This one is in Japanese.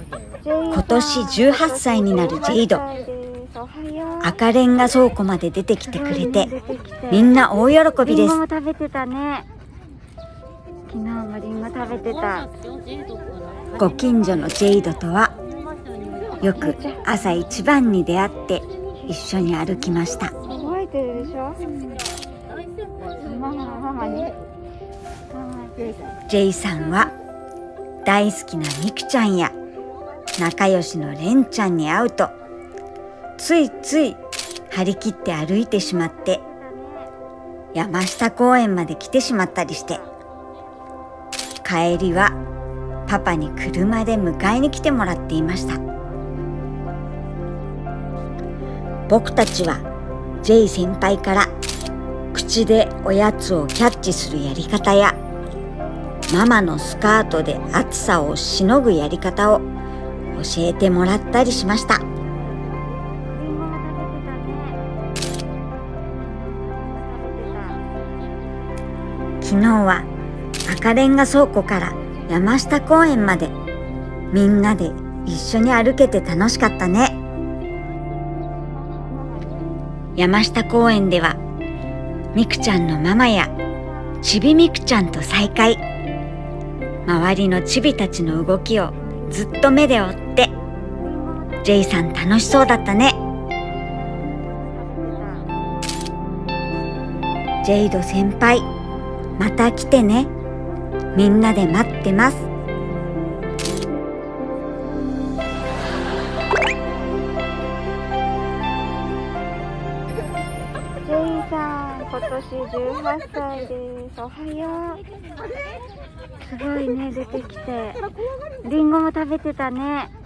今年18歳になるジェイド。赤レンガ倉庫まで出てきてくれて、みんな大喜びです。 リンゴも食べてたね。昨日もリンゴ食べてた。 ご近所のジェイドとはよく朝一番に出会って一緒に歩きました。 覚えてるでしょ。ママに。 ジェイさんは大好きなミクちゃんや仲良しのレンちゃんに会うとついつい張り切って歩いてしまって山下公園まで来てしまったりして、帰りはパパに車で迎えに来てもらっていました。僕たちはジェイ先輩から口でおやつをキャッチするやり方やママのスカートで暑さをしのぐやり方を教えてもらったりしました。昨日は赤レンガ倉庫から山下公園までみんなで一緒に歩けて楽しかったね。山下公園ではみくちゃんのママやちびみくちゃんと再会。周りのちびたちの動きをずっと目で追って、ジェイさん楽しそうだったね。ジェイド先輩、また来てね。みんなで待ってます。 ジェイさん、今年18歳です。おはよう。すごいね、出てきて。リンゴも食べてたね。